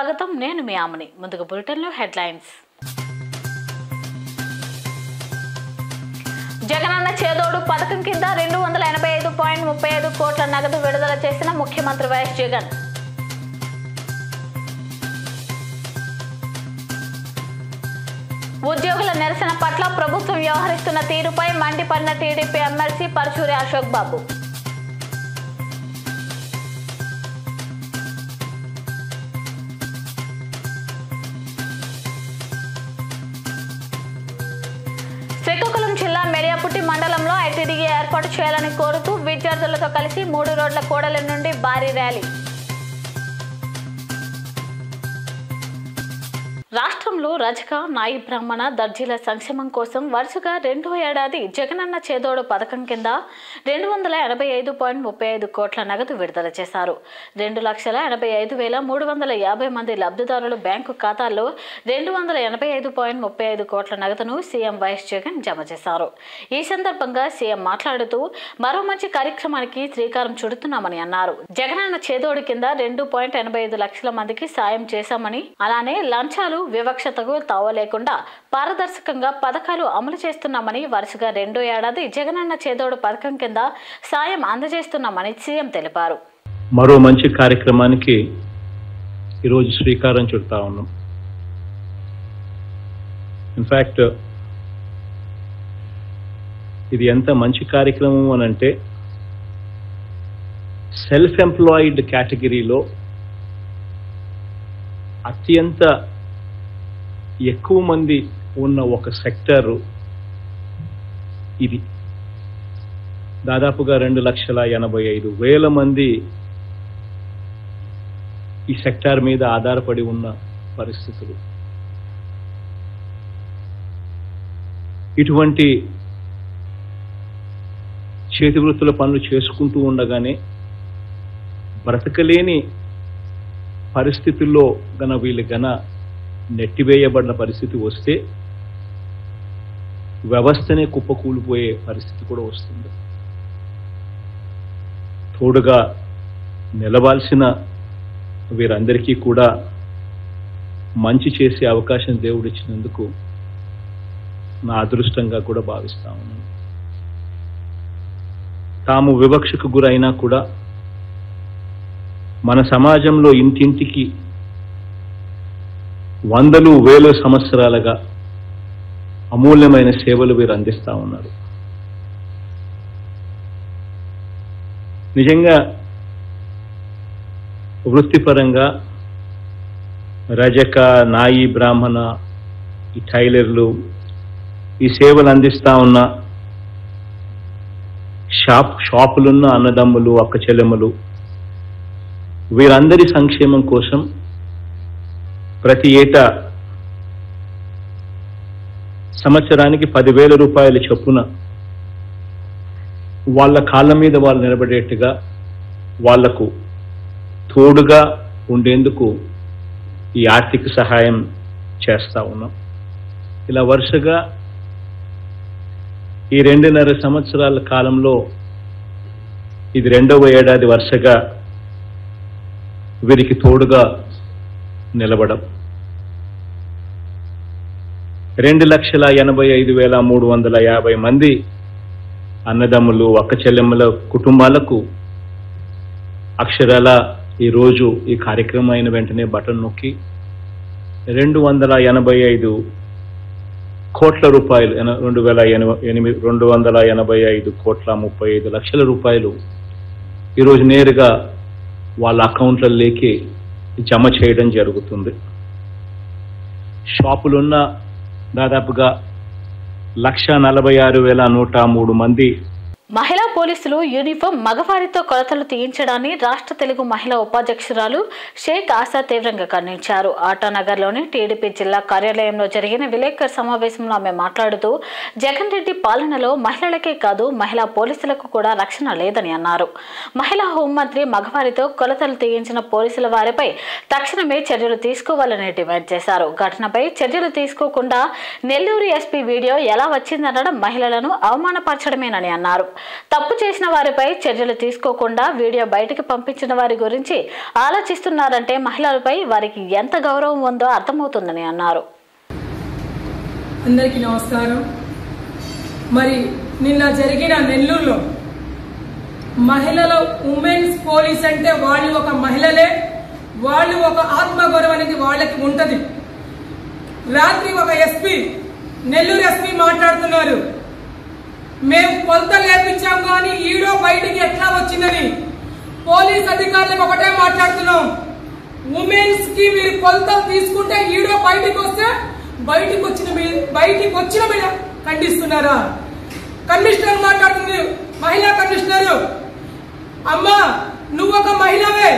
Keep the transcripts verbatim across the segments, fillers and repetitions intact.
స్వాగతం. నేను మీ ఆమని. ముందుగా బులెటిన్లో హెడ్లైన్స్. జగనన్న చేదోడు పథకం కింద రెండు వందల ఎనభై ఐదు పాయింట్ ముప్పై ఐదు కోట్ల నగదు విడుదల చేసిన ముఖ్యమంత్రి వైఎస్ జగన్. ఉద్యోగుల నిరసన పట్ల ప్రభుత్వం వ్యవహరిస్తున్న తీరుపై మండిపడిన టీడీపీ ఎమ్మెల్సీ పరుచూరి అశోక్ బాబు. శ్రీకాకుళం జిల్లా మెడియాపుట్టి మండలంలో ఐటీడీఏ ఏర్పాటు చేయాలని కోరుతూ విద్యార్థులతో కలిసి మూడు రోడ్ల కూడలి నుండి భారీ ర్యాలీ. రాష్ట్రంలో రజక, నాయి బ్రాహ్మణ, దర్జీల సంక్షేమం కోసం వరుసగా రెండో ఏడాది జగనన్న చేదోడు పథకం కింద రెండు వందల ఎనభై ఐదు పాయింట్ ముప్పై ఐదు కోట్ల నగదు విడుదల చేశారు. రెండు లక్షల ఎనభై ఐదు వేల మూడు వందల యాభై మంది లబ్ధిదారుల బ్యాంకు ఖాతాల్లో రెండు వందల ఎనభై ఐదు పాయింట్ ముప్పై ఐదు కోట్ల నగదును సీఎం వైఎస్ జగన్ జమ చేశారు. ఈ సందర్భంగా సీఎం మాట్లాడుతూ మరో మంచి కార్యక్రమానికి శ్రీకారం చుడుతున్నామని అన్నారు. జగనన్న చేదోడు కింద రెండు పాయింట్ ఎనభై ఐదు లక్షల మందికి సాయం చేశామని, అలానే లంచాలు, వివక్షతకు తావు లేకుండా పారదర్శకంగా పథకాలు అమలు చేస్తున్నామని, వరుసగా రెండో ఏడాది జగనన్న చేదోడు పథకం కింద సాయం అందజేస్తున్నామని సీఎం తెలిపారు. మరో మంచి కార్యక్రమానికి ఈరోజు శ్రీకారం చుడతా ఉన్నాం. ఇన్ఫ్యాక్ట్ ఇది ఎంత మంచి కార్యక్రమం అని అంటే, సెల్ఫ్ ఎంప్లాయిడ్ కేటగిరీలో అత్యంత ఎక్కువ మంది ఉన్న ఒక సెక్టర్ ఇది. దాదాపుగా రెండు లక్షల ఎనభై ఐదు వేల మంది ఈ సెక్టార్ మీద ఆధారపడి ఉన్న పరిస్థితులు. ఇటువంటి చేతి వృత్తుల పనులు చేసుకుంటూ ఉండగానే బ్రతకలేని పరిస్థితుల్లో గన వీళ్ళు గన నెట్టివేయబడిన పరిస్థితి వస్తే వ్యవస్థనే కుప్పకూలిపోయే పరిస్థితి కూడా వస్తుంది. తోడుగా నిలవాల్సిన వీరందరికీ కూడా మంచి చేసే అవకాశం దేవుడు ఇచ్చినందుకు నా అదృష్టంగా కూడా భావిస్తా ఉన్నాను. తాము వివక్షకు గురైనా కూడా మన సమాజంలో ఇంటింటికి వందలు వేల సంవత్సరాలుగా అమూల్యమైన సేవలు వీరు అందిస్తూ ఉన్నారు. నిజంగా వృత్తిపరంగా రజక, నాయి బ్రాహ్మణ, ఈ టైలర్లు ఈ సేవలు అందిస్తూ ఉన్న షాప్ షాపులున్న అన్నదమ్ములు, అక్క చెల్లెమ్మలు వీరందరి సంక్షేమం కోసం ప్రతి ఏటా సంవత్సరానికి పదివేల రూపాయల చొప్పున వాళ్ళ కాళ్ళ మీద వాళ్ళు నిలబడేట్టుగా వాళ్లకు తోడుగా ఉండేందుకు ఈ ఆర్థిక సహాయం చేస్తా ఉన్నాం. ఇలా వరుసగా ఈ రెండున్నర సంవత్సరాల కాలంలో ఇది రెండవ ఏడాది వరుసగా వీరికి తోడుగా నిలబడం. రెండు లక్షల ఎనభై ఐదు వేల మూడు వందల యాభై మంది అన్నదమ్ములు, అక్క చెల్లెమ్మల కుటుంబాలకు అక్షరాల ఈరోజు ఈ కార్యక్రమం అయిన వెంటనే బటన్ నొక్కి రెండు వందల ఎనభై ఐదు కోట్ల రూపాయలు రెండు వేల ఎనిమిది రెండు వందల ఎనభై ఐదు కోట్ల ముప్పై ఐదు లక్షల రూపాయలు ఈరోజు నేరుగా వాళ్ళ అకౌంట్లలోకి జమ చేయడం జరుగుతుంది. షాపులున్న దాదాపుగా లక్ష నలభై ఆరు వేల నూట మూడు మంది మహిళా పోలీసులు యూనిఫామ్ మగవారితో కొలతలు తీయించడాన్ని రాష్ట్ర తెలుగు మహిళా ఉపాధ్యక్షురాలు షేక్ ఆశా తీవ్రంగా ఖండించారు. ఆటానగర్లోని టీడీపీ జిల్లా కార్యాలయంలో జరిగిన విలేకరుల సమావేశంలో ఆమె మాట్లాడుతూ జగన్ రెడ్డి పాలనలో మహిళలకే కాదు మహిళా పోలీసులకు కూడా రక్షణ లేదని అన్నారు. మహిళా హోంమంత్రి మగవారితో కొలతలు తీయించిన పోలీసుల వారిపై తక్షణమే చర్యలు తీసుకోవాలని డిమాండ్ చేశారు. ఘటనపై చర్యలు తీసుకోకుండా నెల్లూరు ఎస్పీ వీడియో ఎలా వచ్చిందనడం మహిళలను అవమానపరచడమేనని అన్నారు. తప్పు చేసిన వారిపై చర్యలు తీసుకోకుండా వీడియో బయటకు పంపించిన వారి గురించి ఆలోచిస్తున్నారంటే మహిళలపై వారికి ఎంత గౌరవం ఉందో అర్థమవుతుందని అన్నారు. అందరికీ నమస్కారం. మరి నిన్న జరిగిన నెల్లూరులో మహిళల ఉమెన్స్ పోలీస్ అంటే వాళ్ళు ఒక మహిళలే, వాళ్ళు ఒక ఆత్మగౌరవం అనేది వాళ్ళకి ఉంటది. రాత్రి ఒక ఎస్పీ నెల్లూరు ఎస్పీ మాట్లాడుతున్నారు, మేము కొలత లేపించాం కానీ ఈడో బయటికి ఎట్లా వచ్చిందని. పోలీస్ అధికారులకు ఒకటే మాట్లాడుతున్నాం, ఉమెన్స్ కి మీరు కొలతలు తీసుకుంటే ఈడో బయటికి వస్తే బయటికి వచ్చిన బయటికి వచ్చిన మీద ఖండిస్తున్నారా? కమిషనర్ మాట్లాడుతుంది, మహిళా కమిషనర్, అమ్మా నువ్వు ఒక మహిళవే,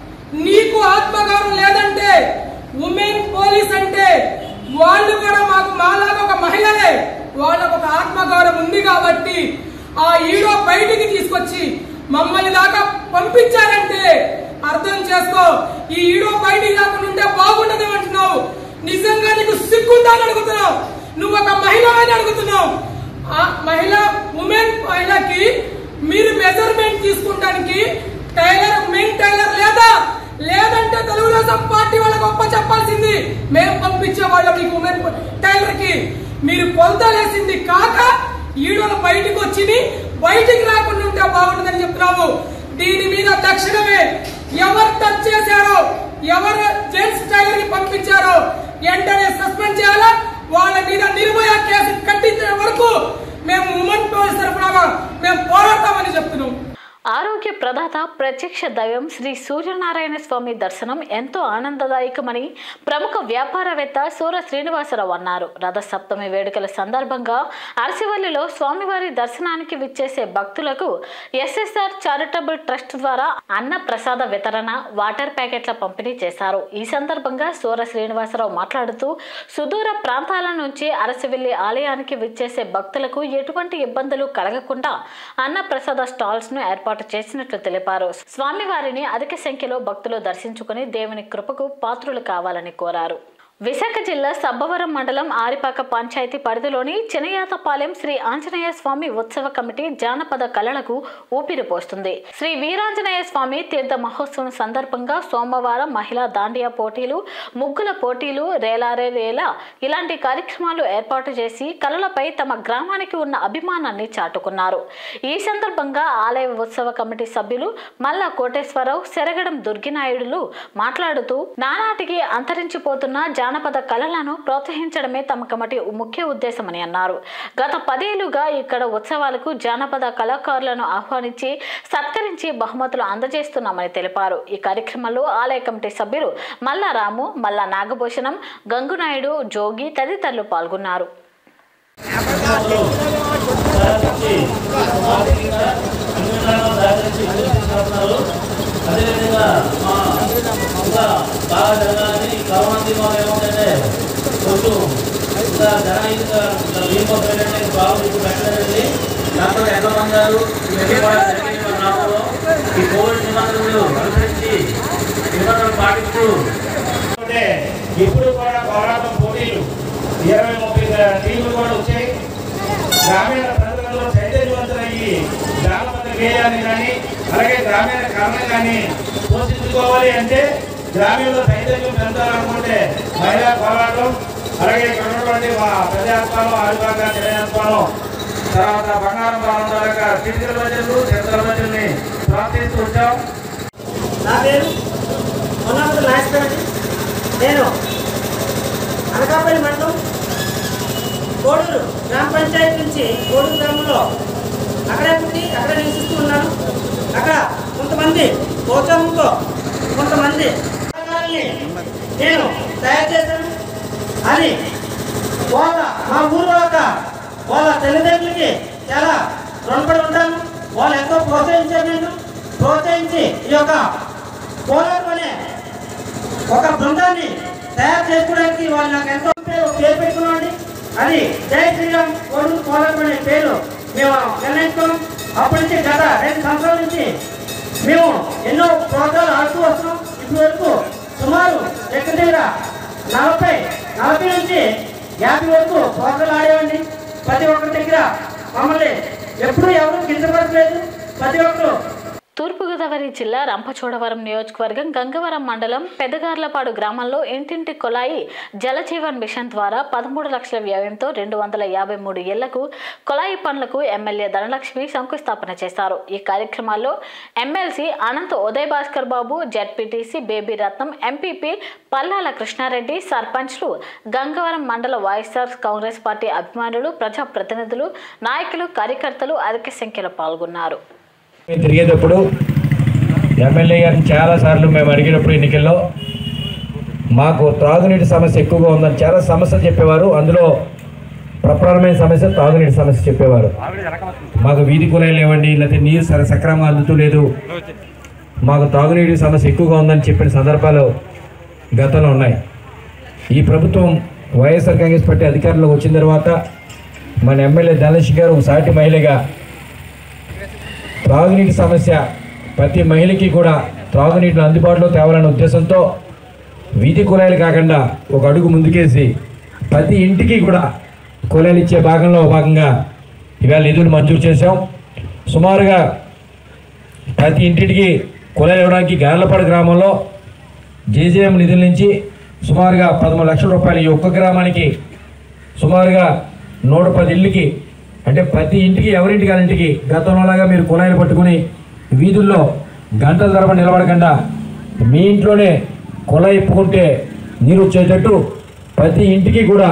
నీకు ఆత్మగౌరవం లేదంటే ఉమెన్ పోలీస్ అంటే వాళ్ళు కూడా మాకు మాలాగా ఒక మహిళలే, వాళ్ళకు ఒక ఆత్మగౌరవం ఉంది కాబట్టి ఆ ఈడో బయటికి తీసుకొచ్చి మమ్మల్ని దాకా పంపించారంటే అర్థం చేసుకో, ఈ ఈడో బయటికి రాకుండా ఉంటే బాగుండదు అంటున్నావు. నిజంగా నీకు సిగ్గుందని అడుగుతున్నావు, నువ్వు ఒక మహిళ అని అడుగుతున్నావు. ఆ మహిళ ఉమెన్ మహిళకి మీరు మెజర్మెంట్ తీసుకుంటానికి టైలర్ మెయిన్ టైలర్ లేదా? లేదంటే తెలుగుదేశం పార్టీ వాళ్ళకి గొప్ప చెప్పాల్సింది, మేము పంపించే వాళ్ళం మీకు ఉమెన్ టైలర్ కి. మీరు పొందలేసింది కాక ఈడోలు బయటకు వచ్చి బయటికి రాకుండా ఉంటే బాగుంటుందని చెప్తున్నావు. దీని మీద తక్షణమే ఎవరు టచ్ చేశారో, ఎవరు జెంట్స్ టైలర్ కి పంపించారో వెంటనే సస్పెండ్ చేయాలా, వాళ్ళ మీద నిర్భయ కేసు కట్టించే వరకు మేము ఉమెన్ పోలీస్ తరఫున మేము పోరాడతామని చెప్తున్నాం. ఆరోగ్య ప్రదాత ప్రత్యక్ష దైవం శ్రీ సూర్యనారాయణ స్వామి దర్శనం ఎంతో ఆనందదాయకమని ప్రముఖ వ్యాపారవేత్త సూర శ్రీనివాసరావు అన్నారు. రథ సప్తమి వేడుకల సందర్భంగా అరసివల్లిలో స్వామివారి దర్శనానికి విచ్చేసే భక్తులకు ఎస్ఎస్ఆర్ చారిటబుల్ ట్రస్ట్ ద్వారా అన్న ప్రసాద వితరణ, వాటర్ ప్యాకెట్ల పంపిణీ చేశారు. ఈ సందర్భంగా సూర శ్రీనివాసరావు మాట్లాడుతూ సుదూర ప్రాంతాల నుంచి అరసివల్లి ఆలయానికి విచ్చేసే భక్తులకు ఎటువంటి ఇబ్బందులు కలగకుండా అన్న ప్రసాద స్టాల్స్ ను ఏర్పాటు చేసినట్లు తెలిపారు. స్వామివారిని అధిక సంఖ్యలో భక్తులు దర్శించుకుని దేవుని కృపకు పాత్రులు కావాలని కోరారు. విశాఖ జిల్లా సబ్బవరం మండలం ఆరిపాక పంచాయతీ పరిధిలోని చినయాతపాలెం శ్రీ ఆంజనేయ స్వామి ఉత్సవ కమిటీ జానపద కళలకు ఊపిరి పోస్తుంది. శ్రీ వీరాంజనేయ స్వామి తీర్థ మహోత్సవం సందర్భంగా సోమవారం మహిళా దాండియా పోటీలు, ముగ్గుల పోటీలు, రేలారే రేలా ఇలాంటి కార్యక్రమాలు ఏర్పాటు చేసి కళలపై తమ గ్రామానికి ఉన్న అభిమానాన్ని చాటుకున్నారు. ఈ సందర్భంగా ఆలయ ఉత్సవ కమిటీ సభ్యులు మల్లా కోటేశ్వరరావు, సెరగడం దుర్గినాయుడులు మాట్లాడుతూ నానాటికి అంతరించిపోతున్న జానపద కళలను ప్రోత్సహించడమే తమ కమిటీ ముఖ్య ఉద్దేశమని అన్నారు. గత పదేళ్లుగా ఇక్కడ ఉత్సవాలకు జానపద కళాకారులను ఆహ్వానించి సత్కరించి బహుమతులు అందజేస్తున్నామని తెలిపారు. ఈ కార్యక్రమంలో ఆలయ కమిటీ సభ్యులు మల్లారాము, మల్లా నాగభూషణం, గంగునాయుడు, జోగి తదితరులు పాల్గొన్నారు. అదేవిధంగా మా ఇంకా బాగా జరగాలని కరోనా ఏమవుతుందంటే కొంచెం ఇంకా జనహిత భీమో బాగా మీకు పెట్టలేదండి. డాక్టర్ ఎంతమంది గారు నాలో ఈ కోవిడ్ నిబంధనలు అనుసరించి నిబంధనలు పాటిస్తూ ఇప్పుడు కూడా పోరాటం పోటీలు ఇరవై ముప్పై టీములు కూడా వచ్చాయి. గ్రామీణ ప్రజలలో చైతన్యవంతులయ్యి జానపద గేయాన్ని కానీ అలాగే గ్రామీణ కళను కానీ పోషించుకోవాలి అంటే గ్రామీణ చైతన్యం పెంచాలనుకుంటే మహిళా పోరాటం, అలాగే ఇక్కడ ఉన్నటువంటి మా ప్రజాత్వాలు, ఆదివాక జనత్వాలు, తర్వాత బంగారం బాగుండాలక సిరిసిల ప్రజలు చిరతల ప్రజల్ని ప్రోత్సహిస్తూ వచ్చాం. నా పేరు మొన్నటి నాయకుడు. నేను అనకాపల్లి మండలం కోడూరు గ్రామ పంచాయతీ నుంచి కోడూరు గ్రామంలో అక్కడే పుట్టి అక్కడే నివసిస్తూ ఉన్నాను. అక్కడ కొంతమంది ప్రోత్సాహంతో కొంతమంది నేను తయారు చేశాను. అది వాళ్ళ మా ఊరు వాళ్ళ వాళ్ళ తల్లిదండ్రులకి చాలా రుణపడి ఉంటాను. వాళ్ళు ఎంతో ప్రోత్సహించారు. నేను ప్రోత్సహించి ఈ యొక్క పోరాటం అనే ఒక బృందాన్ని తయారు చేసుకోవడానికి వాళ్ళు నాకు ఎంతో పేరు పేరు పెట్టుకున్నామండి. అది జై శ్రీరామ్ కోడూరు పోరాటం అనే పేరు మేము నిర్ణయించుకున్నాం. అప్పటి నుంచి గత రెండు సంవత్సరాల నుంచి మేము ఎన్నో ప్రోగ్రాలు ఆడుతూ వస్తున్నాం. ఇప్పటి వరకు సుమారు దగ్గర దగ్గర నలభై నలభై నుంచి యాభై వరకు ప్రోగ్రాలు ఆడేవండి. ప్రతి ఒక్కరి దగ్గర మమ్మల్ని ఎప్పుడు ఎవరు కించపడలేదు. ప్రతి ఒక్కరు తూర్పుగోదావరి జిల్లా రంపచోడవరం నియోజకవర్గం గంగవరం మండలం పెద్దగార్లపాడు గ్రామంలో ఇంటింటి కొలాయి జలజీవన్ మిషన్ ద్వారా పదమూడు లక్షల వ్యయంతో రెండు వందల యాభై మూడు ఇళ్లకు కొలాయి పనులకు ఎమ్మెల్యే ధనలక్ష్మి శంకుస్థాపన చేశారు. ఈ కార్యక్రమాల్లో MLC Ananth Uday Bhaskar Babu, ZPTC Baby Ratnam, MPP Pallala Krishnareddy, సర్పంచ్లు, గంగవరం మండల వైఎస్ఆర్ కాంగ్రెస్ పార్టీ అభిమానులు, ప్రజాప్రతినిధులు, నాయకులు, కార్యకర్తలు అధిక సంఖ్యలో పాల్గొన్నారు. తిరిగేటప్పుడు ఎమ్మెల్యే గారిని చాలాసార్లు మేము అడిగినప్పుడు ఎన్నికల్లో మాకు త్రాగునీటి సమస్య ఎక్కువగా ఉందని చాలా సమస్యలు చెప్పేవారు. అందులో ప్రప్రథమైన సమస్య త్రాగునీటి సమస్య చెప్పేవారు. మాకు వీధి కులాయిలు లేవండి, లేకపోతే నీరు సర సక్రమంగా అందుతూ లేదు, మాకు త్రాగునీటి సమస్య ఎక్కువగా ఉందని చెప్పిన సందర్భాలు గతంలో ఉన్నాయి. ఈ ప్రభుత్వం వైఎస్ఆర్ కాంగ్రెస్ పార్టీ అధికారంలోకి వచ్చిన తర్వాత మన ఎమ్మెల్యే ధనలక్ష్మి గారు ఒక సాటి మహిళగా త్రాగునీటి సమస్య ప్రతి మహిళకి కూడా త్రాగునీటిని అందుబాటులో తేవాలనే ఉద్దేశంతో వీధి కులాయిలు కాకుండా ఒక అడుగు ముందుకేసి ప్రతి ఇంటికి కూడా కులాయిలు ఇచ్చే భాగంలో భాగంగా ఇవాళ నిధులు మంజూరు చేశాం. సుమారుగా ప్రతి ఇంటికి కులాయిలు ఇవ్వడానికి గార్లపాడు గ్రామంలో జేజేఎం నిధుల నుంచి సుమారుగా పదమూడు లక్షల రూపాయలు ఈ ఒక్క గ్రామానికి సుమారుగా నూట పది ఇళ్ళకి, అంటే ప్రతి ఇంటికి ఎవరింటికి వాళ్ళింటికి గతంలోలాగా మీరు కుళాయిలు పట్టుకుని వీధుల్లో గంటల తరబడి నిలబడకుండా మీ ఇంట్లోనే కుళాయి ఇప్పుకుంటే నీరు వచ్చేటట్టు ప్రతి ఇంటికి కూడా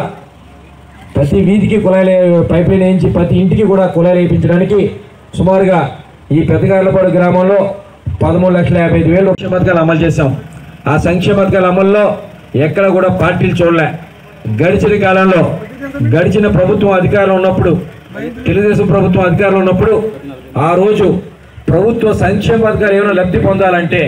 ప్రతి వీధికి కుళాయిలు పైప్ లైన్ వేయించి ప్రతి ఇంటికి కూడా కుళాయిలు వేయించడానికి సుమారుగా ఈ పెద్దగార్లపాడు గ్రామంలో పదమూడు లక్షల యాభై ఐదు వేలు సంక్షేమ పథకాలు అమలు చేశాం. ఆ సంక్షేమ పథకాల అమల్లో ఎక్కడ కూడా పార్టీలు చూడలే. గడిచిన కాలంలో గడిచిన ప్రభుత్వం అధికారంలో ఉన్నప్పుడు, తెలుగుదేశం ప్రభుత్వం అధికారంలో ఉన్నప్పుడు ఆ రోజు ప్రభుత్వ సంక్షేమ పథకాలు ఏమైనా లబ్ధి పొందాలంటే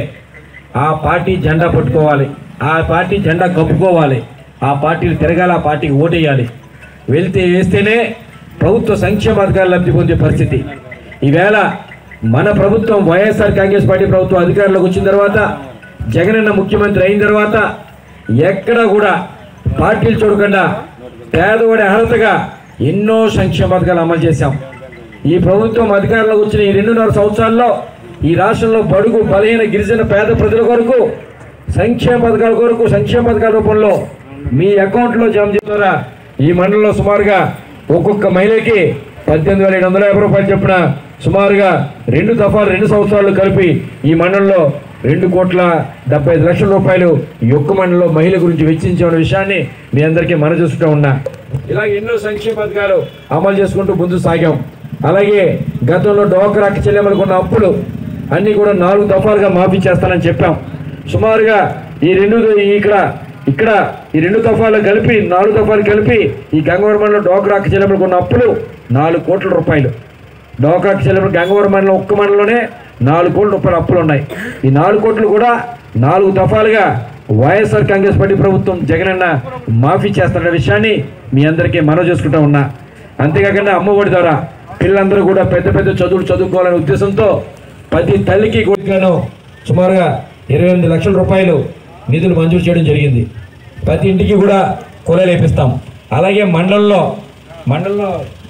ఆ పార్టీ జెండా పట్టుకోవాలి, ఆ పార్టీ జెండా కప్పుకోవాలి, ఆ పార్టీలు తిరగాలి, ఆ పార్టీకి ఓటేయాలి. వెళ్తే వేస్తేనే ప్రభుత్వ సంక్షేమ పథకాలు లబ్ధి పొందే పరిస్థితి. ఈవేళ మన ప్రభుత్వం వైఎస్ఆర్ కాంగ్రెస్ పార్టీ ప్రభుత్వం అధికారంలోకి వచ్చిన తర్వాత, జగనన్న ముఖ్యమంత్రి అయిన తర్వాత ఎక్కడ కూడా పార్టీలు చూడకుండా పేదవాడి అర్హతగా ఎన్నో సంక్షేమ పథకాలు అమలు చేశాం. ఈ ప్రభుత్వం అధికారంలోకి వచ్చిన ఈ రెండున్నర సంవత్సరాల్లో ఈ రాష్ట్రంలో బడుగు బలహీన గిరిజన పేద ప్రజల కొరకు సంక్షేమ పథకాల కొరకు సంక్షేమ పథకాల రూపంలో మీ అకౌంట్లో జమ చేస్తారా. ఈ మండలంలో సుమారుగా ఒక్కొక్క మహిళకి పద్దెనిమిది వేల ఏడు వందల యాభై రూపాయలు చొప్పున సుమారుగా రెండు దఫాలు రెండు సంవత్సరాలు కలిపి ఈ మండలంలో రెండు కోట్ల డెబ్బై ఐదు లక్షల రూపాయలు ఈ ఒక్క మండలంలో మహిళ గురించి వెచ్చించే విషయాన్ని మీ అందరికీ మన చూస్తూ ఉన్నా. ఇలా ఎన్నో సంక్షేమ పథకాలు అమలు చేసుకుంటూ ముందు సాగాం. అలాగే గతంలో డోక్రాకి చెల్లెమనుకున్న అప్పులు అన్నీ కూడా నాలుగు దఫాలుగా మాఫీ చేస్తానని చెప్పాం. సుమారుగా ఈ రెండు ఇక్కడ ఇక్కడ ఈ రెండు దఫాలు కలిపి నాలుగు దఫాలు కలిపి ఈ గంగవరం మండలం డోక్రాకి చెల్లెమనుకున్న అప్పులు నాలుగు కోట్ల రూపాయలు. డోక్రాకి చెల్లెమని గంగవరం మండలం ఒక్క మండలంలోనే నాలుగు కోట్ల రూపాయల అప్పులు ఉన్నాయి. ఈ నాలుగు కోట్లు కూడా నాలుగు దఫాలుగా వైఎస్ఆర్ కాంగ్రెస్ పార్టీ ప్రభుత్వం జగనన్న మాఫీ చేస్తున్న విషయాన్ని మీ అందరికీ మనవి చేసుకుంటూ ఉన్నా. అంతేకాకుండా అమ్మఒడి ద్వారా పిల్లలందరూ కూడా పెద్ద పెద్ద చదువులు చదువుకోవాలనే ఉద్దేశంతో ప్రతి తల్లికి కూడా సుమారుగా ఇరవై ఎనిమిది లక్షల రూపాయలు నిధులు మంజూరు చేయడం జరిగింది. ప్రతి ఇంటికి కూడా కుళాయిలు వేపిస్తాం. అలాగే మండలంలో మండలంలో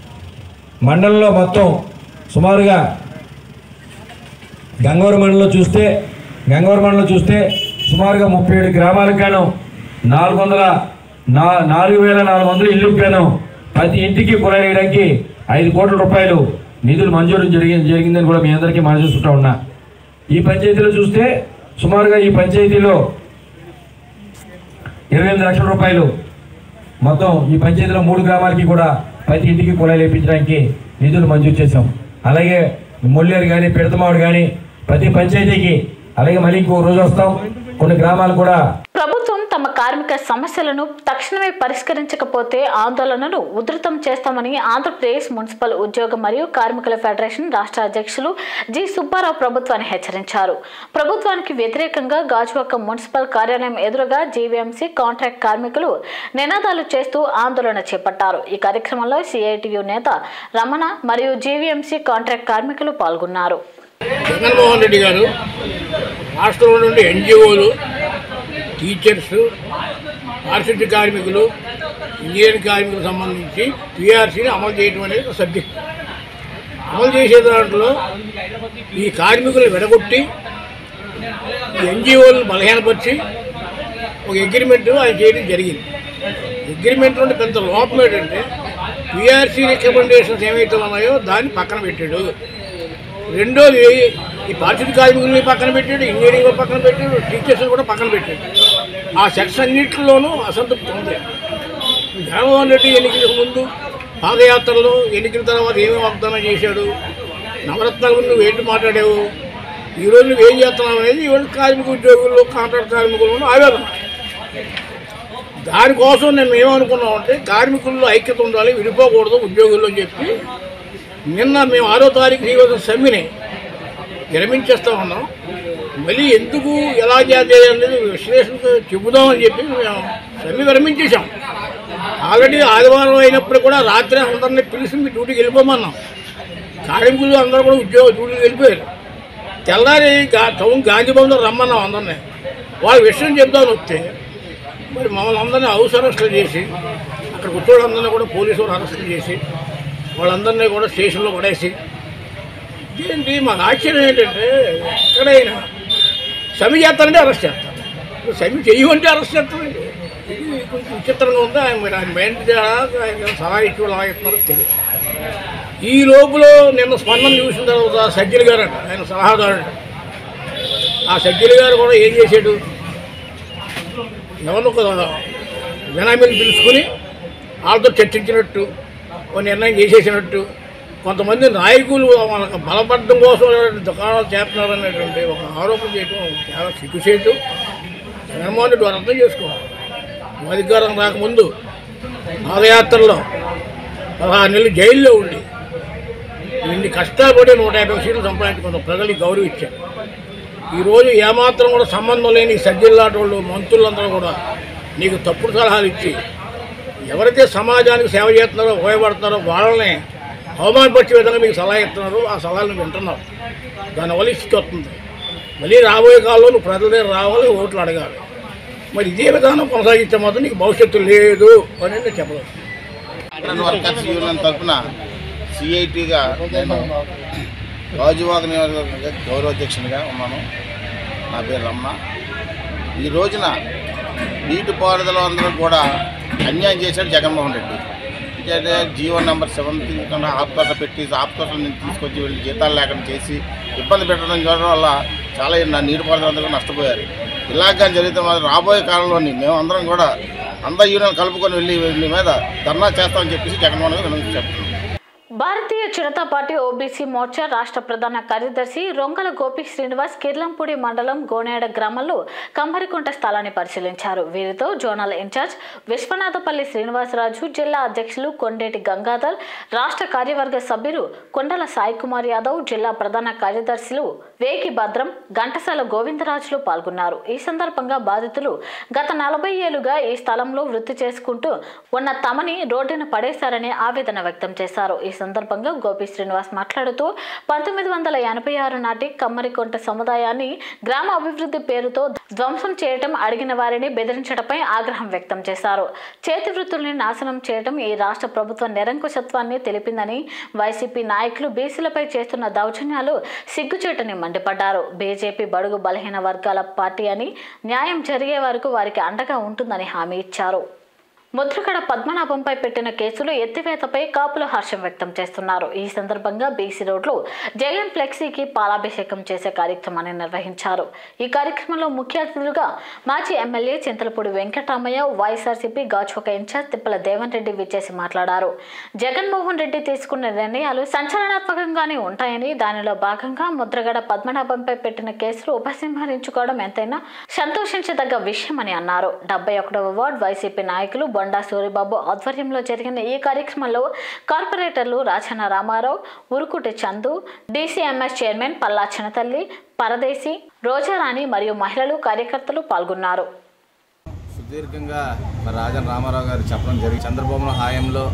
మండలంలో మొత్తం సుమారుగా గంగవరం మండలంలో చూస్తే గంగవరం మండలంలో చూస్తే సుమారుగా ముప్పై ఏడు గ్రామాలకు గాను నాలుగు వందల నా నాలుగు వేల నాలుగు వందల ఇళ్ళకు గాను ప్రతి ఇంటికి కుళాయిలు వేయడానికి ఐదు కోట్ల రూపాయలు నిధులు మంజూరు జరిగింది జరిగిందని కూడా మీ అందరికీ మనం చూసుకుంటా ఉన్నా. ఈ పంచాయతీలో చూస్తే సుమారుగా ఈ పంచాయతీలో ఇరవై ఎనిమిది లక్షల రూపాయలు మొత్తం ఈ పంచాయతీలో మూడు గ్రామాలకి కూడా ప్రతి ఇంటికి కుళాయిలు వేయించడానికి నిధులు మంజూరు చేశాం. అలాగే మొల్లేరు కానీ పెడతమాడు కానీ ప్రతి పంచాయతీకి, అలాగే మళ్ళీ ఇంకో రోజు వస్తాం కొన్ని గ్రామాలు కూడా. ప్రభుత్వం తమ కార్మిక సమస్యలను తక్షణమే పరిష్కరించకపోతే ఆందోళనను ఉధృతం చేస్తామని ఆంధ్రప్రదేశ్ మున్సిపల్ ఉద్యోగ మరియు కార్మికుల ఫెడరేషన్ రాష్ట్ర అధ్యక్షులు జి సుబ్బారావు ప్రభుత్వాన్ని హెచ్చరించారు. ప్రభుత్వానికి వ్యతిరేకంగా గాజువాక మున్సిపల్ కార్యాలయం ఎదురుగా జీవీఎంసీ కాంట్రాక్ట్ కార్మికులు నినాదాలు చేస్తూ ఆందోళన చేపట్టారు. ఈ కార్యక్రమంలో సిఐటియు నేత రమణ మరియు జీవీఎంసీ కాంట్రాక్ట్ కార్మికులు పాల్గొన్నారు. జగన్మోహన్ రెడ్డి గారు రాష్ట్రంలో నుండి ఎన్జిఓలు, టీచర్స్, పారిశుద్ధ్య కార్మికులు, ఇంజనీరింగ్ కార్మికులకు సంబంధించి పీఆర్సీని అమలు చేయడం అనేది సబ్జెక్ట్. అమలు చేసే దాంట్లో ఈ కార్మికులు విడగొట్టి ఎన్జిఓలను బలహీనపరిచి ఒక అగ్రిమెంట్ ఆయన చేయడం జరిగింది. అగ్రిమెంట్ నుండి పెద్ద లోపం ఏంటంటే పిఆర్సీ రికమెండేషన్స్ ఏవైతే ఉన్నాయో దాన్ని పక్కన పెట్టాడు. రెండోది ఈ పారిశుద్ధ్య కార్మికుల్ని పక్కన పెట్టాడు, ఇంజనీరింగ్ పక్కన పెట్టాడు, టీచర్స్ని కూడా పక్కన పెట్టాడు. ఆ సెక్స్ అన్నింటిలోనూ అసంతృప్తి ఉంది. జగన్మోహన్ రెడ్డి ఎన్నికలకు ముందు పాదయాత్రలో ఎన్నికల తర్వాత ఏమేమి వాగ్దానం చేశాడు, నవరత్నాల ముందు నువ్వు ఏంటి మాట్లాడావు, ఈరోజు నువ్వు ఏం చేస్తున్నావు అనేది ఈరోజు కార్మిక ఉద్యోగుల్లో కాంట్రాక్ట్ కార్మికుల్లో ఆవేదన. దానికోసం నేను ఏమనుకున్నామంటే కార్మికుల్లో ఐక్యత ఉండాలి, విడిపోకూడదు ఉద్యోగుల్లో అని చెప్పి నిన్న మేము ఆరో తారీఖు ఈ రోజు సమ్మెని విరమించేస్తా ఉన్నాం. మళ్ళీ ఎందుకు ఎలా చేయాలి అనేది విశ్లేషణ చెబుదామని చెప్పి మేము సమ్మె విరమించేసాం. ఆల్రెడీ ఆదివారం అయినప్పుడు కూడా రాత్రి అందరినీ పిలిచి మీ డ్యూటీకి వెళ్ళిపోమన్నాం. కార్మికులు అందరూ కూడా ఉద్యోగ డ్యూటీకి వెళ్ళిపోయారు. తెల్లారి గా టౌన్ గాంధీ భవన్లో రమ్మన్నాం అందరినీ. వాళ్ళ విషయం చెప్దామని వస్తే మరి మమ్మల్ని అందరినీ హౌస్ అరెస్టులు చేసి అక్కడ కూర్చోళ్ళందరినీ కూడా పోలీసు వాళ్ళు అరెస్టులు చేసి వాళ్ళందరినీ కూడా స్టేషన్లో పడేసి ఏంటి మాకు ఆశ్చర్యం ఏంటంటే ఎక్కడైనా సమ్మె చేస్తానంటే అరెస్ట్ చేస్తారు, సమ్మె చెయ్యమంటే అరెస్ట్ చేస్తారండి. ఇది కొంచెం విచిత్రంగా ఉంది. ఆయన మీరు ఆయన మైండ్ ఆయన సలహా ఇచ్చి అలా ఇస్తున్నారో తెలియదు. ఈ లోపల నిన్న స్పందన చూసిన తర్వాత సజ్జల గారు అంట ఆయన సలహాదారుడు. ఆ సజ్జల గారు కూడా ఏం చేశాడు, ఎవరిని ఒక బినామీలు పిలుచుకుని వాళ్ళతో చర్చించినట్టు ఒక నిర్ణయం చేసేసినట్టు కొంతమంది నాయకులు వాళ్ళకి బలపడడం కోసం దుకాణాలు చేస్తున్నారు అనేటువంటి ఒక ఆరోపణ చేయడం చాలా సిగ్గుచేటు. జగన్మోహన్ రెడ్డి వారు అర్థం చేసుకోవాలి. అధికారం రాకముందు పాదయాత్రలో పదహారు నెలలు జైల్లో ఉండి ఇన్ని కష్టాలు పడి నూట యాభై సీట్లు సంపాదించుకున్న ప్రజలకు గౌరవం ఇచ్చారు. ఈరోజు ఏమాత్రం కూడా సంబంధం లేని సజ్జిల్లాంటి వాళ్ళు మంత్రులందరూ కూడా నీకు తప్పుడు సలహాలు ఇచ్చి ఎవరైతే సమాజానికి సేవ చేస్తున్నారో ఉపయోగపడుతున్నారో వాళ్ళని అవమానపరిచే విధంగా మీకు సలహా ఇస్తున్నారు. ఆ సలహాలను వింటున్నారు. దానివల్ల ఇష్ట వస్తుంది. మళ్ళీ రాబోయే కాలంలో నువ్వు ప్రజల దగ్గర రావాలి, ఓట్లు అడగాలి. మరి ఇదే విధానం కొనసాగిస్తే మాత్రం నీకు భవిష్యత్తు లేదు అని నేను చెప్పలేదు. వర్కర్స్ యూనియన్ తరఫున సిఐటిగా నేను గాజువాక నియోజకవర్గ గౌరవాధ్యక్షునిగా ఉన్నాను. నా పేరు రమణ. ఈ రోజున నీటిపారుదల అందరూ కూడా అన్యాయం చేశాడు జగన్మోహన్ రెడ్డి. అంటే జీవో నెంబర్ సెవెంటీ కన్నా హాస్పిటల్ పెట్టి హాస్పిటల్ నుంచి తీసుకొచ్చి వీళ్ళు జీతాలు లేకుండా చేసి ఇబ్బంది పెట్టడం చూడడం వల్ల చాలా నా నీటిపారుదల అందరూ నష్టపోయారు. ఇలాగ జరిగితే మాత్రం రాబోయే కాలంలోని మేము అందరం కూడా అందరు యూనియన్ కలుపుకొని వెళ్ళి వీళ్ళ మీద ధర్నా చేస్తామని చెప్పేసి జగన్మోహన్ రెడ్డి చెప్తున్నాం. భారతీయ జనతా పార్టీ ఓబీసీ మోర్చా రాష్ట్ర ప్రధాన కార్యదర్శి రొంగల గోపి శ్రీనివాస్ కిర్లంపూడి మండలం గోనేడ గ్రామంలో కమ్మరికుంట స్థలాన్ని పరిశీలించారు. వీరితో జోనల్ ఇన్ఛార్జ్ విశ్వనాథపల్లి శ్రీనివాసరాజు, జిల్లా అధ్యక్షులు కొండేటి గంగాధర్, రాష్ట్ర కార్యవర్గ సభ్యులు కొండల సాయి కుమార్ యాదవ్, జిల్లా ప్రధాన కార్యదర్శులు వేకి భద్రం, ఘంటసాల గోవిందరాజులు పాల్గొన్నారు. ఈ సందర్భంగా బాధితులు గత నలభై ఏళ్లుగా ఈ స్థలంలో వృత్తి చేసుకుంటూ ఉన్న తమని రోడ్డున పడేశారని ఆవేదన వ్యక్తం చేశారు. ఈ సందర్భంగా గోపి శ్రీనివాస్ మాట్లాడుతూ పంతొమ్మిది వందల ఎనభై ఆరు నాటి కమ్మరికొంట సముదాయాన్ని గ్రామ అభివృద్ధి పేరుతో ధ్వంసం చేయడం, అడిగిన వారిని బెదిరించడంపై ఆగ్రహం వ్యక్తం చేశారు. చేతి వృత్తుల్ని నాశనం చేయడం ఈ రాష్ట్ర ప్రభుత్వ నిరంకుశత్వాన్ని తెలిపిందని, వైసీపీ నాయకులు బీసీలపై చేస్తున్న దౌర్జన్యాలు సిగ్గుచేటని మండిపడ్డారు. బీజేపీ బడుగు బలహీన వర్గాల పార్టీ అని, న్యాయం జరిగే వరకు వారికి అండగా ఉంటుందని హామీ ఇచ్చారు. ముద్రగడ పద్మనాభంపై పెట్టిన కేసులు ఎత్తివేతపై కాపులు హర్షం వ్యక్తం చేస్తున్నారు. ఈ సందర్భంగా బీసీ రోడ్లో జగన్ ఫ్లెక్సీకి పాలాభిషేకం చేసే కార్యక్రమాన్ని నిర్వహించారు. ఈ కార్యక్రమంలో ముఖ్య అతిథులుగా మాజీ MLA Chintalapudi Venkataramaiah, YSRCP Gajuwaka in-charge Tippala Devan Reddy విచ్చేసి మాట్లాడారు. జగన్మోహన్ రెడ్డి తీసుకున్న నిర్ణయాలు సంచలనాత్మకంగానే ఉంటాయని, దానిలో భాగంగా ముద్రగడ పద్మనాభంపై పెట్టిన కేసులు ఉపసంహరించుకోవడం ఎంతైనా సంతోషించదగ్గ విషయమని అన్నారు. డెబ్బై ఒకటవ వార్డు వైసీపీ నాయకులు బొండా సూరిబాబు ఆధ్వర్యంలో జరిగిన ఈ కార్యక్రమంలో కార్పొరేటర్లు రాచన రామారావు, ఉరుకుటి చందు, డీసీఎంఎస్ చైర్మన్ పల్లా చినతల్లి, పరదేశి, రోజారాణి మరియు మహిళలు, కార్యకర్తలు పాల్గొన్నారు. సుదీర్ఘంగా మరి రాజన్ రామారావు గారు చెప్పడం జరిగింది. చంద్రబాబు హాయంలో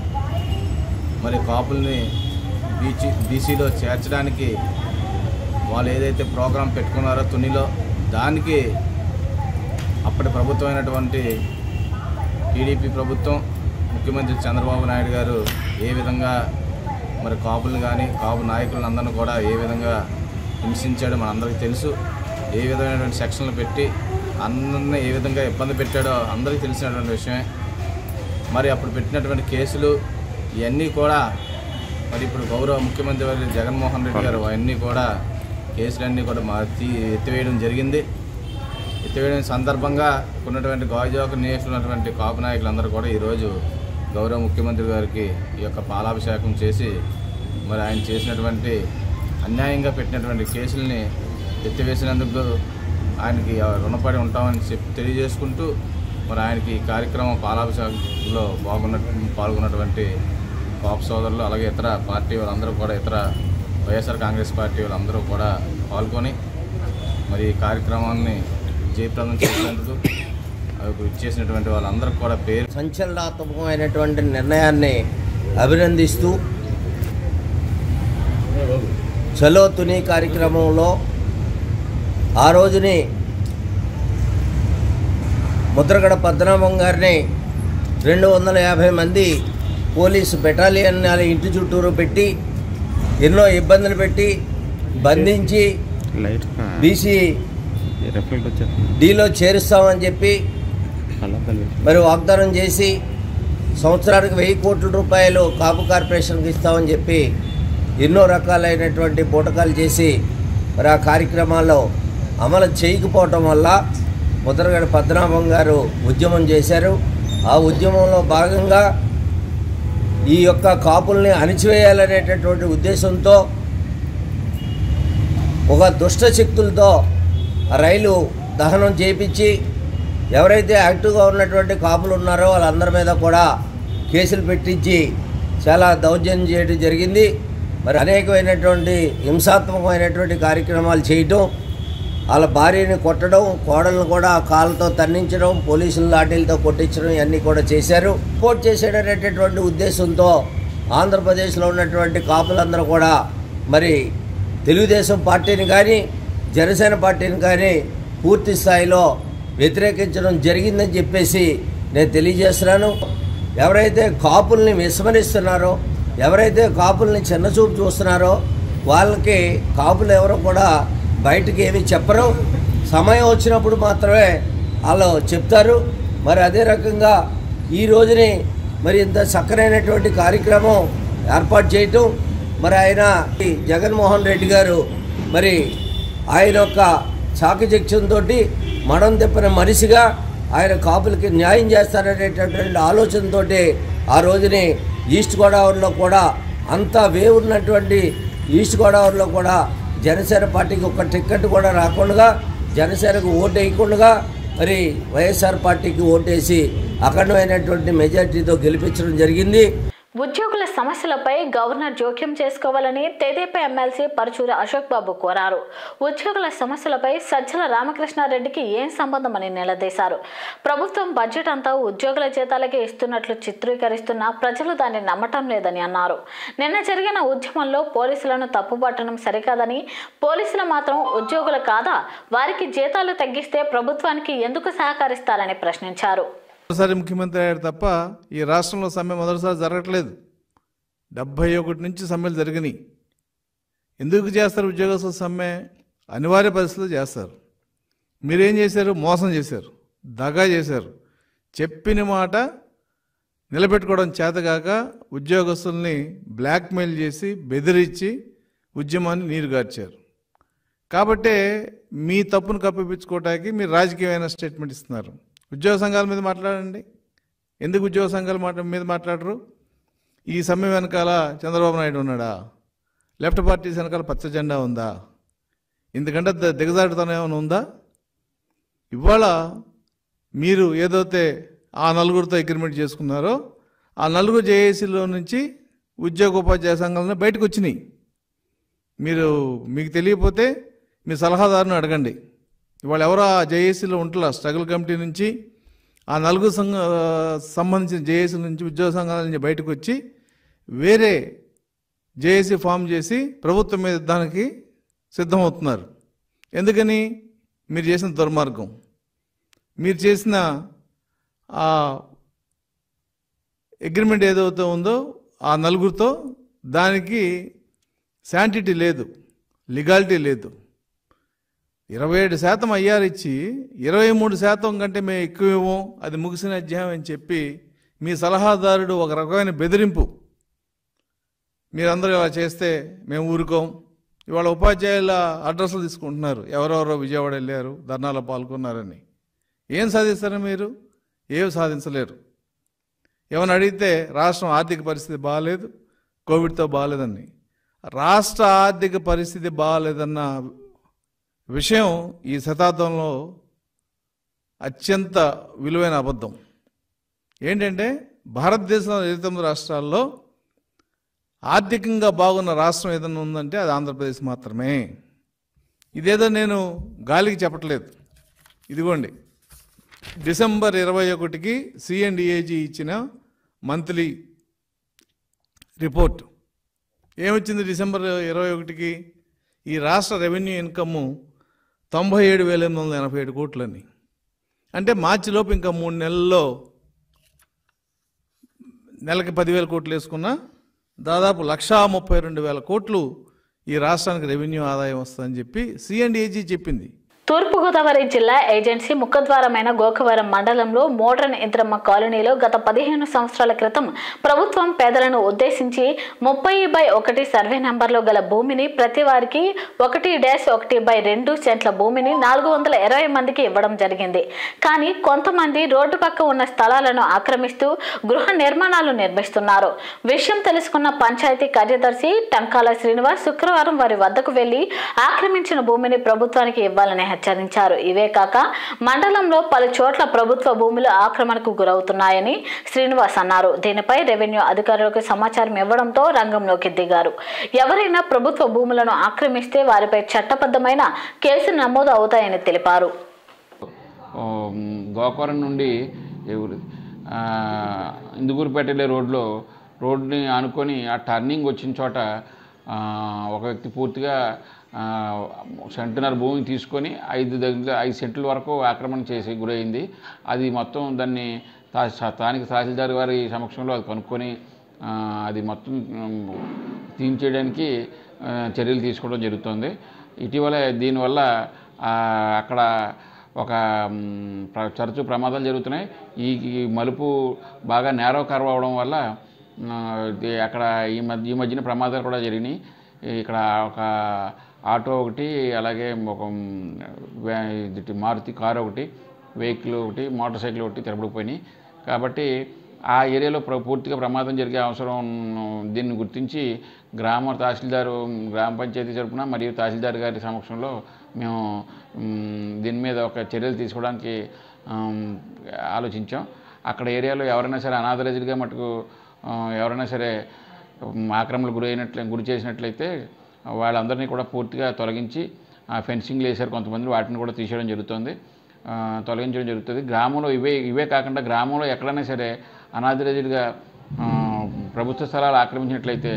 మరి కాపుల్ని బీసీ బీసీలో చేర్చడానికి వాళ్ళు ఏదైతే ప్రోగ్రాం పెట్టుకున్నారో తునిలో, దానికి అప్పటి ప్రభుత్వం అయినటువంటి టీడీపీ ప్రభుత్వం, ముఖ్యమంత్రి చంద్రబాబు నాయుడు గారు ఏ విధంగా మరి కాపులను కానీ కాపు నాయకులను అందరినీ కూడా ఏ విధంగా హింసించాడో మనందరికీ తెలుసు. ఏ విధమైనటువంటి సెక్షన్లు పెట్టి అందరినీ ఏ విధంగా ఇబ్బంది పెట్టాడో అందరికీ తెలిసినటువంటి విషయమే. మరి అప్పుడు పెట్టినటువంటి కేసులు ఇవన్నీ కూడా మరి ఇప్పుడు గౌరవ ముఖ్యమంత్రి వారి జగన్మోహన్ రెడ్డి గారు అవన్నీ కూడా కేసులన్నీ కూడా మా ఎత్తివేయడం జరిగింది. ఎత్తివేయడం సందర్భంగా ఉన్నటువంటి గాజువాక నియోజకవర్గంలో ఉన్నటువంటి కాపు నాయకులందరూ కూడా ఈరోజు గౌరవ ముఖ్యమంత్రి గారికి ఈ యొక్క పాలాభిషేకం చేసి మరి ఆయన చేసినటువంటి అన్యాయంగా పెట్టినటువంటి కేసుల్ని ఎత్తివేసినందుకు ఆయనకి రుణపడి ఉంటామని చెప్పి తెలియజేసుకుంటూ మరి ఆయనకి ఈ కార్యక్రమం పాలాభిషేకంలో బాగున్న పాల్గొన్నటువంటి కాపు సోదరులు అలాగే ఇతర పార్టీ వాళ్ళందరూ కూడా ఇతర వైఎస్ఆర్ కాంగ్రెస్ పార్టీ వాళ్ళందరూ కూడా పాల్గొని మరి ఈ కార్యక్రమాన్ని జయప్రదం చేసినందుకు ఇచ్చేసినటువంటి వాళ్ళందరూ కూడా పేరు సంచలనాత్మకమైనటువంటి నిర్ణయాన్ని అభినందిస్తూ చలో తుని కార్యక్రమంలో ఆ రోజుని ముద్రగడ పద్మనాభం గారిని రెండు వందల యాభై మంది పోలీసు బెటాలియన్ ఇంటి చుట్టూరు పెట్టి ఎన్నో ఇబ్బందులు పెట్టి బంధించి బీసీ డీలో చేరుస్తామని చెప్పి మరి వాగ్దానం చేసి సంవత్సరానికి వెయ్యి కోట్ల రూపాయలు కాపు కార్పొరేషన్కి ఇస్తామని చెప్పి ఎన్నో రకాలైనటువంటి పూటకాలు చేసి మరి ఆ కార్యక్రమాల్లో అమలు చేయకపోవటం వల్ల ముద్రగడ పద్మనాభం గారు ఉద్యమం చేశారు. ఆ ఉద్యమంలో భాగంగా ఈ యొక్క కాపుల్ని అణిచివేయాలనేటటువంటి ఉద్దేశంతో ఒక దుష్ట శక్తులతో రైలు దహనం చేయించి ఎవరైతే యాక్టివ్గా ఉన్నటువంటి కాపులు ఉన్నారో వాళ్ళందరి మీద కూడా కేసులు పెట్టించి చాలా దౌర్జన్యం చేయడం జరిగింది. మరి అనేకమైనటువంటి హింసాత్మకమైనటువంటి కార్యక్రమాలు చేయటం, వాళ్ళ భార్యని కొట్టడం, కోడలను కూడా కాళ్ళతో తన్నించడం, పోలీసుల లాఠీలతో కొట్టించడం ఇవన్నీ కూడా చేశారు. సపోర్ట్ చేసేటటువంటి ఉద్దేశంతో ఆంధ్రప్రదేశ్లో ఉన్నటువంటి కాపులందరూ కూడా మరి తెలుగుదేశం పార్టీని కానీ జనసేన పార్టీని కానీ పూర్తి స్థాయిలో వ్యతిరేకించడం జరిగిందని చెప్పేసి నేను తెలియజేస్తున్నాను. ఎవరైతే కాపుల్ని విస్మరిస్తున్నారో, ఎవరైతే కాపుల్ని చిన్నచూపు చూస్తున్నారో వాళ్ళకి కాపులు ఎవరో కూడా బయటకు ఏమీ చెప్పరు. సమయం వచ్చినప్పుడు మాత్రమే వాళ్ళు చెప్తారు. మరి అదే రకంగా ఈ రోజుని మరి ఇంత చక్కనైనటువంటి కార్యక్రమం ఏర్పాటు చేయటం, మరి ఆయన జగన్మోహన్ రెడ్డి గారు మరి ఆయన యొక్క చాకచక్యంతో మడం తిప్పిన మనిషిగా ఆయన కాపులకి న్యాయం చేస్తారనేటటువంటి ఆలోచనతో ఆ రోజుని ఈస్ట్ గోదావరిలో కూడా అంతా వేవున్నటువంటి ఈస్ట్ గోదావరిలో కూడా జనసేన పార్టీకి ఒక టికెట్ కూడా రాకుండా, జనసేనకు ఓటు వేయకుండా మరి వైఎస్ఆర్ పార్టీకి ఓటేసి అఖండమైనటువంటి మెజార్టీతో గెలిపించడం జరిగింది. ఉద్యోగుల సమస్యలపై గవర్నర్ జోక్యం చేసుకోవాలని తెదేపా ఎమ్మెల్సీ పరుచూరి అశోక్ బాబు కోరారు. ఉద్యోగుల సమస్యలపై సజ్జల రామకృష్ణారెడ్డికి ఏం సంబంధమని నిలదీశారు. ప్రభుత్వం బడ్జెట్ అంతా ఉద్యోగుల జీతాలకే ఇస్తున్నట్లు చిత్రీకరిస్తున్నా ప్రజలు దాన్ని నమ్మటం లేదని అన్నారు. నిన్న జరిగిన ఉద్యమంలో పోలీసులను తప్పుపట్టడం సరికాదని, పోలీసులు మాత్రం ఉద్యోగులు కాదా, వారికి జీతాలు తగ్గిస్తే ప్రభుత్వానికి ఎందుకు సహకరిస్తారని ప్రశ్నించారు. మొదటిసారి ముఖ్యమంత్రి అయ్యాడు తప్ప ఈ రాష్ట్రంలో సమ్మె మొదటిసారి జరగట్లేదు. డెబ్భై ఒకటి నుంచి సమ్మెలు జరిగినాయి. ఎందుకు చేస్తారు ఉద్యోగస్తుల సమ్మె? అనివార్య పరిస్థితుల్లో చేస్తారు. మీరేం చేశారు? మోసం చేశారు, దగా చేశారు. చెప్పిన మాట నిలబెట్టుకోవడం చేతగాక ఉద్యోగస్తుల్ని బ్లాక్మెయిల్ చేసి బెదిరించి ఉద్యమాన్ని నీరుగార్చారు. కాబట్టే మీ తప్పును కప్పిపించుకోవటానికి మీరు రాజకీయమైన స్టేట్మెంట్ ఇస్తున్నారు. ఉద్యోగ సంఘాల మీద మాట్లాడండి. ఎందుకు ఉద్యోగ సంఘాల మాట మీద మాట్లాడరు? ఈ సమ్మె వెనకాల చంద్రబాబు నాయుడు ఉన్నాడా? లెఫ్ట్ పార్టీస్ వెనకాల పచ్చ జెండా ఉందా? ఇందుకంటే దిగజాటుతనం ఏమైనా ఉందా? ఇవాళ మీరు ఏదైతే ఆ నలుగురితో అగ్రిమెంట్ చేసుకున్నారో ఆ నలుగురు జేఏసీలో నుంచి ఉద్యోగ ఉపాధ్యాయ సంఘాలను బయటకు వచ్చినాయి. మీరు మీకు తెలియకపోతే మీ సలహాదారుని అడగండి. ఇవాళ ఎవరో ఆ జేఏసీలో ఉంటున్నా స్ట్రగుల్ కమిటీ నుంచి ఆ నలుగురు సంఘ సంబంధించిన జేఏసీ నుంచి ఉద్యోగ సంఘాల నుంచి బయటకు వచ్చి వేరే జేఏసీ ఫామ్ చేసి ప్రభుత్వం మీద యుద్ధానికి సిద్ధమవుతున్నారు. ఎందుకని? మీరు చేసిన దుర్మార్గం, మీరు చేసిన ఆ అగ్రిమెంట్ ఏదైతే ఉందో ఆ నలుగురితో దానికి శాంటిటీ లేదు, లీగాలిటీ లేదు. ఇరవై ఏడు శాతం ఐఆర్ ఇచ్చి ఇరవై మూడు శాతం కంటే మేము ఎక్కువేమో అది ముగిసిన అధ్యాయం అని చెప్పి మీ సలహాదారుడు ఒక రకమైన బెదిరింపు, మీరందరూ ఇలా చేస్తే మేము ఊరుకోం. ఇవాళ ఉపాధ్యాయుల అడ్రస్లు తీసుకుంటున్నారు, ఎవరెవరో విజయవాడ వెళ్ళారు, ధర్నాలో పాల్గొన్నారని. ఏం సాధిస్తారు మీరు? ఏం సాధించలేరు. ఏమని అడిగితే రాష్ట్రం ఆర్థిక పరిస్థితి బాగాలేదు, కోవిడ్తో బాగాలేదని. రాష్ట్ర ఆర్థిక పరిస్థితి బాగాలేదన్న విషయం ఈ శతాబ్దంలో అత్యంత విలువైన అబద్ధం. ఏంటంటే భారతదేశంలో ఇరవై తొమ్మిది రాష్ట్రాల్లో ఆర్థికంగా బాగున్న రాష్ట్రం ఏదైనా ఉందంటే అది ఆంధ్రప్రదేశ్ మాత్రమే. ఇదేదో నేను గాలికి చెప్పట్లేదు. ఇదిగోండి, డిసెంబర్ ఇరవై ఒకటికి సిఎండిఏజీ ఇచ్చిన మంత్లీ రిపోర్ట్ ఏమొచ్చింది? డిసెంబర్ ఇరవై ఒకటికి ఈ రాష్ట్ర రెవెన్యూ ఇన్కమ్ తొంభై ఏడు వేల ఎనిమిది వందల ఎనభై ఏడు కోట్లని. అంటే మార్చిలోపు ఇంకా మూడు నెలల్లో నెలకి పదివేల కోట్లు వేసుకున్నా దాదాపు లక్షా ముప్పై రెండు వేల కోట్లు ఈ రాష్ట్రానికి రెవెన్యూ ఆదాయం వస్తుందని చెప్పి సిఎండిఏజీ చెప్పింది. తూర్పుగోదావరి జిల్లా ఏజెన్సీ ముఖద్వారమైన గోకవరం మండలంలో మోడ్రన్ ఇంద్రమ్మ కాలనీలో గత పదిహేను సంవత్సరాల క్రితం ప్రభుత్వం పేదలను ఉద్దేశించి ముప్పై బై ఒకటి సర్వే నంబర్లో గల భూమిని ప్రతి వారికి ఒకటి డాష్ ఒకటి బై రెండు సెంట్ల భూమిని నాలుగు వందల ఇరవై మందికి ఇవ్వడం జరిగింది. కానీ కొంతమంది రోడ్డు పక్క ఉన్న స్థలాలను ఆక్రమిస్తూ గృహ నిర్మాణాలు నిర్మిస్తున్నారు. విషయం తెలుసుకున్న పంచాయతీ కార్యదర్శి టంకాల శ్రీనివాస్ శుక్రవారం వారి వద్దకు వెళ్లి ఆక్రమించిన భూమిని ప్రభుత్వానికి ఇవ్వాలని హెచ్చరించారు. ఇవే కాక మండలంలో పలు చోట్ల ప్రభుత్వ భూములు ఆక్రమణకు గురవుతున్నాయని శ్రీనివాస్ అన్నారు. దీనిపై రెవెన్యూ అధికారులకు సమాచారం ఇవ్వడంతో రంగంలోకి దిగారు. ఎవరైనా ప్రభుత్వ భూములను ఆక్రమిస్తే వారిపై చట్టబద్ధమైన కేసులు నమోదు అవుతాయని తెలిపారు. గోకవరం నుండి ఇందుకూరుపేట రోడ్లో రోడ్ని ఆనుకొని ఆ టర్నింగ్ వచ్చిన చోట ఒక వ్యక్తి పూర్తిగా సెంటున్నర భూమిని తీసుకొని ఐదు దగ్గర ఐదు సెంట్ల వరకు ఆక్రమణ చేసి గురైంది. అది మొత్తం దాన్ని స్థానిక తహసీల్దార్ వారి సమక్షంలో అది కనుక్కొని అది మొత్తం తీయించేయడానికి చర్యలు తీసుకోవడం జరుగుతుంది. ఇటీవల దీనివల్ల అక్కడ ఒక తరచూ ప్రమాదాలు జరుగుతున్నాయి. ఈ మలుపు బాగా నేరో కర్వ్ అవడం వల్ల అక్కడ ఈ మధ్య ఈ మధ్యన ప్రమాదాలు కూడా జరిగినాయి. ఇక్కడ ఒక ఆటో ఒకటి, అలాగే ఒక మారుతి కారు ఒకటి, వెహికల్ ఒకటి, మోటార్ సైకిల్ ఒకటి తిరబడిపోయినాయి. కాబట్టి ఆ ఏరియాలో పూర్తిగా ప్రమాదం జరిగే అవసరం దీన్ని గుర్తించి గ్రామ తహసీల్దారు గ్రామ పంచాయతీ తరపున మరియు తహసీల్దార్ గారి సమక్షంలో మేము దీని మీద ఒక చర్యలు తీసుకోవడానికి ఆలోచించాం. అక్కడ ఏరియాలో ఎవరైనా సరే అనాథరైజ్డ్గా మటుకు ఎవరైనా సరే ఆక్రమణకు గురి అయినట్లే గురి చేసినట్లయితే వాళ్ళందరినీ కూడా పూర్తిగా తొలగించి ఫెన్సింగ్లు వేశారు కొంతమంది, వాటిని కూడా తీసేయడం జరుగుతుంది, తొలగించడం జరుగుతుంది. గ్రామంలో ఇవే ఇవే కాకుండా గ్రామంలో ఎక్కడైనా సరే అనాథరైజ్డ్గా ప్రభుత్వ స్థలాలు ఆక్రమించినట్లయితే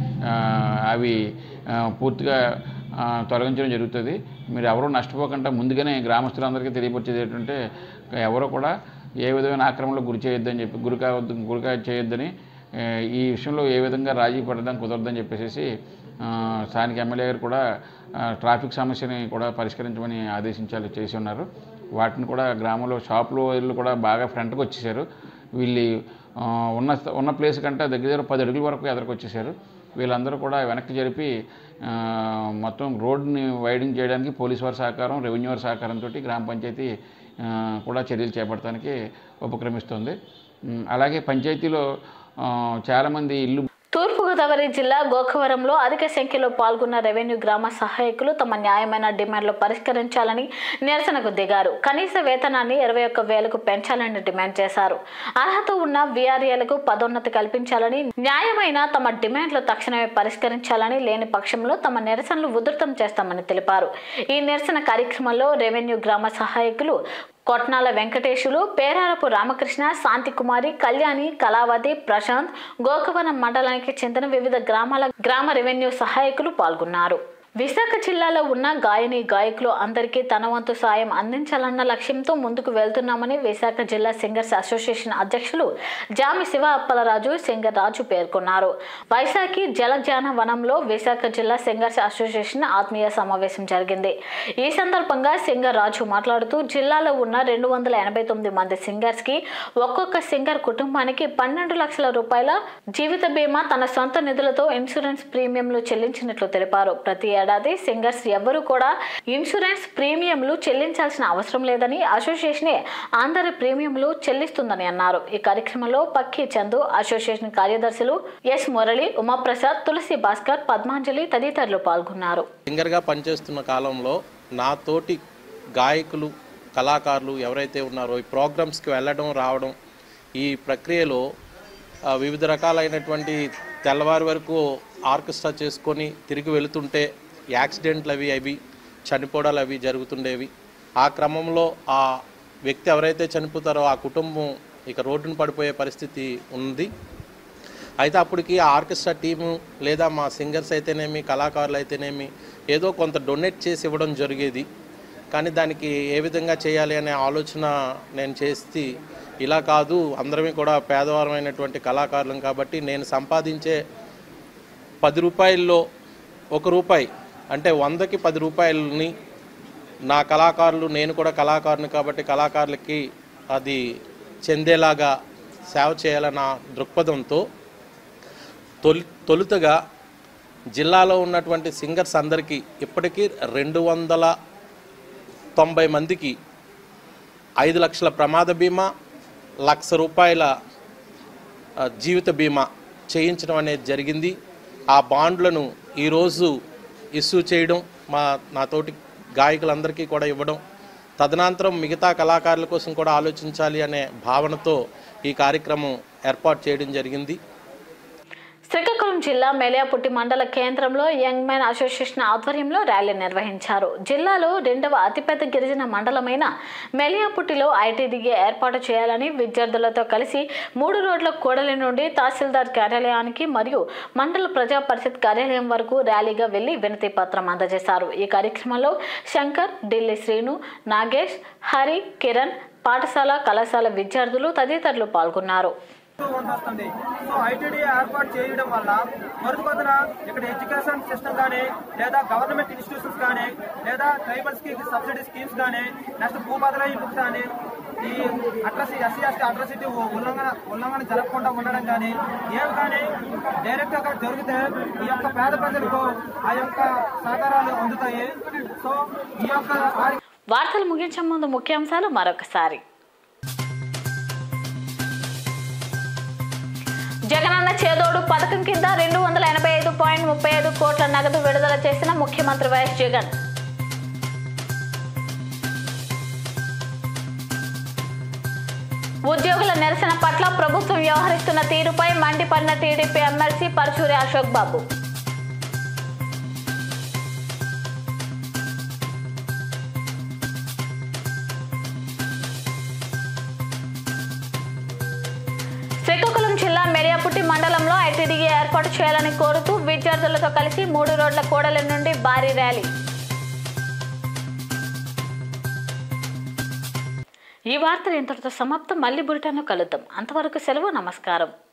అవి పూర్తిగా తొలగించడం జరుగుతుంది. మీరు ఎవరూ నష్టపోకుండా ముందుగానే గ్రామస్తులందరికీ తెలియపరిచేది ఏంటంటే ఎవరో కూడా ఏ విధమైన ఆక్రమణలో గురి చేయొద్దని చెప్పి గురి కావద్దు గురి చేయొద్దని, ఈ విషయంలో ఏ విధంగా రాజీ పడడం కుదరదని చెప్పేసి స్థానిక ఎమ్మెల్యే గారు కూడా ట్రాఫిక్ సమస్యని కూడా పరిష్కరించమని ఆదేశించాలి చేసి ఉన్నారు. వాటిని కూడా గ్రామంలో షాపులో వీళ్ళు కూడా బాగా ఫ్రంట్కి వచ్చేసారు. వీళ్ళు ఉన్న ఉన్న ప్లేస్ కంటే దగ్గర దగ్గర పది అడుగుల వరకు ఎదరికి వచ్చేసారు. వీళ్ళందరూ కూడా వెనక్కి జరిపి మొత్తం రోడ్ని వైడింగ్ చేయడానికి పోలీసు వారి సహకారం, రెవెన్యూ వారి సహకారంతో గ్రామ పంచాయతీ కూడా చర్యలు చేపట్టడానికి ఉపక్రమిస్తుంది. అలాగే పంచాయతీలో చాలామంది ఇల్లు తూర్పుగోదావరి జిల్లా గోకవరంలో అధిక సంఖ్యలో పాల్గొన్న రెవెన్యూ గ్రామ సహాయకులు తమ న్యాయమైన డిమాండ్లు పరిష్కరించాలని నిరసనకు దిగారు. కనీస వేతనాన్ని ఇరవై ఒక్క వేలకు పెంచాలని డిమాండ్ చేశారు. అర్హత ఉన్న వీఆర్ఏలకు పదోన్నతి కల్పించాలని, న్యాయమైన తమ డిమాండ్లు తక్షణమే పరిష్కరించాలని, లేని పక్షంలో తమ నిరసనలు ఉధృతం చేస్తామని తెలిపారు. ఈ నిరసన కార్యక్రమంలో రెవెన్యూ గ్రామ సహాయకులు కొట్నాల వెంకటేశులు, పేరారపు రామకృష్ణ, శాంతికుమారి, కళ్యాణి, కళావతి, ప్రశాంత్, గోకవరం మండలానికి చెందిన వివిధ గ్రామాల గ్రామ రెవెన్యూ సహాయకులు పాల్గొన్నారు. విశాఖ జిల్లాలో ఉన్న గాయని గాయకులు అందరికీ తన వంతు సాయం అందించాలన్న లక్ష్యంతో ముందుకు వెళ్తున్నామని విశాఖ జిల్లా సింగర్స్ అసోసియేషన్ అధ్యక్షులు జామి శివ అప్పలరాజు సింగర్ రాజు పేర్కొన్నారు. వైశాఖి జలజాన వనంలో విశాఖ జిల్లా సింగర్స్ అసోసియేషన్ ఆత్మీయ సమావేశం జరిగింది. ఈ సందర్భంగా సింగర్ రాజు మాట్లాడుతూ జిల్లాలో ఉన్న రెండు వందల ఎనభై తొమ్మిది మంది సింగర్స్ కి ఒక్కొక్క సింగర్ కుటుంబానికి పన్నెండు లక్షల రూపాయల జీవిత బీమా తన సొంత నిధులతో ఇన్సూరెన్స్ ప్రీమియంలు చెల్లించినట్లు తెలిపారు. ప్రతి ఏడాది సింగర్స్ ఎవరు కూడా ఇన్సూరెన్స్ ప్రీమియంలు చెల్లించాల్సిన అవసరం లేదని అసోసియేషనే అందరి ప్రీమియంలు చెల్లిస్తుందని అన్నారు. ఈ కార్యక్రమంలో పక్కి చందు, అసోసియేషన్ కార్యదర్శులు ఎస్ మురళి, ఉమాప్రసాద్, తులసి భాస్కర్, పద్మాంజలి తదితరులు పాల్గొన్నారు. సింగర్గా పనిచేస్తున్న కాలంలో నా తోటి గాయకులు కళాకారులు ఎవరైతే ఉన్నారో ఈ ప్రోగ్రామ్స్కి వెళ్ళడం రావడం ఈ ప్రక్రియలో వివిధ రకాలైనటువంటి తెల్లవారి వరకు ఆర్కెస్ట్రా చేసుకొని తిరిగి వెళుతుంటే యాక్సిడెంట్లు అవి అవి చనిపోవడాలు అవి జరుగుతుండేవి. ఆ క్రమంలో ఆ వ్యక్తి ఎవరైతే చనిపోతారో ఆ కుటుంబం ఇక రోడ్డును పడిపోయే పరిస్థితి ఉంది. అయితే అప్పటికి ఆ ఆర్కెస్ట్రా టీము లేదా మా సింగర్స్ అయితేనేమి కళాకారులు అయితేనేమి ఏదో కొంత డొనేట్ చేసి ఇవ్వడం జరిగేది. కానీ దానికి ఏ విధంగా చేయాలి అనే ఆలోచన నేను చేసి ఇలా కాదు, అందరమే కూడా పేదవారమైనటువంటి కళాకారులం కాబట్టి నేను సంపాదించే పది రూపాయల్లో ఒక రూపాయి అంటే వందకి పది రూపాయలని నా కళాకారులు, నేను కూడా కళాకారుని కాబట్టి కళాకారులకి అది చెందేలాగా సేవ చేయాలన్న దృక్పథంతో తొలి తొలుతగా జిల్లాలో ఉన్నటువంటి సింగర్స్ అందరికీ ఇప్పటికీ రెండు వందల తొంభై మందికి ఐదు లక్షల ప్రమాద బీమా, లక్ష రూపాయల జీవిత బీమా చేయించడం అనేది జరిగింది. ఆ బాండ్లను ఈరోజు ఇష్యూ చేయడం, మా నాతోటి గాయకులందరికీ కూడా ఇవ్వడం, తదనంతరం మిగతా కళాకారుల కోసం కూడా ఆలోచించాలి అనే భావనతో ఈ కార్యక్రమం ఏర్పాటు చేయడం జరిగింది. శ్రీకాకుళం జిల్లా మెలియాపుట్టి మండల కేంద్రంలో యంగ్ మ్యాన్ అసోసియేషన్ ఆధ్వర్యంలో ర్యాలీ నిర్వహించారు. జిల్లాలో రెండవ అతిపెద్ద గిరిజన మండలమైన మెలియాపుట్టిలో ఐటీడీఏ ఏర్పాటు చేయాలని విద్యార్థులతో కలిసి మూడు రోడ్ల కూడలి నుండి తహసీల్దార్ కార్యాలయానికి మరియు మండల ప్రజా పరిషత్ కార్యాలయం వరకు ర్యాలీగా వెళ్లి వినతి పత్రం అందజేశారు. ఈ కార్యక్రమంలో శంకర్, ఢిల్లీ శ్రీను, నాగేష్, హరి, కిరణ్, పాఠశాల కళాశాల విద్యార్థులు తదితరులు పాల్గొన్నారు. వస్తుంది. సో ఐటీడీ ఏర్పాటు చేయడం వల్ల మరుగుదల ఇక్కడ ఎడ్యుకేషన్ సిస్టమ్ కానీ లేదా గవర్నమెంట్ ఇన్స్టిట్యూషన్స్ కానీ లేదా ట్రైబల్స్ కి సబ్సిడీ స్కీమ్స్ కానీ నెక్స్ట్ భూ బదలాయింపులు కానీ ఈ అట్రసి ఎస్సీ ఎస్టీ అట్రసిటీ ఉల్లంఘన ఉల్లంఘన జరగకుండా ఉండడం కానీ ఏవి కానీ డైరెక్ట్ గా జరిగితే ఈ యొక్క పేద ప్రజలకు ఆ యొక్క సహకారాలు అందుతాయి. సో ఈ యొక్క వార్తలు ముగించే ముందు ముఖ్యాంశాలు మరొకసారి. జగనన్న చేదోడు పథకం కింద రెండు వందల ఎనభై ఐదు పాయింట్ ముప్పై ఐదు కోట్ల నగదు విడుదల చేసిన ముఖ్యమంత్రి వైఎస్ జగన్. ఉద్యోగుల నిరసన పట్ల ప్రభుత్వం వ్యవహరిస్తున్న తీరుపై మండిపడిన టీడీపీ ఎమ్మెల్సీ పరుచూరి అశోక్ బాబు. శ్రీకాకుళం జిల్లా మెలియాపుట్టి మండలంలో ఐటీడీఏ ఏర్పాటు చేయాలని కోరుతూ విద్యార్థులతో కలిసి మూడు రోడ్ల కూడలి నుండి భారీ ర్యాలీ. ఈ వార్తలు ఇంతటితో సమాప్తం. మళ్ళీ బులెటిన్లో కలుద్దాం. అంతవరకు సెలవు. నమస్కారం.